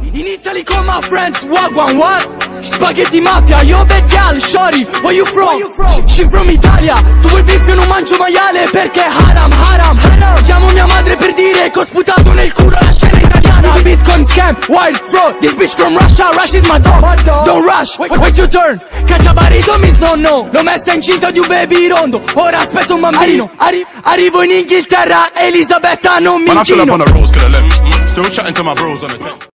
Iniziali con my friends, wagwan, what? Spaghetti mafia, yo bad gal, shorty, where you from? She from Italia, tu vuoi beef, io non mangio maiale perché haram, haram, haram. Chiamo mia madre per dire che ho sputato nel culo la scena italiana. Bitcoin scam, wild fraud, this bitch from Russia, Rush is my dog. Don't rush, wait your turn. Cacciabarito mi snonno, l'ho messa incinta di un baby rondo, ora aspetto un bambino. Arrivo in Inghilterra, Elisabetta non mi incino. Man, I still up on the roads to the left. Still chatting to my bros on the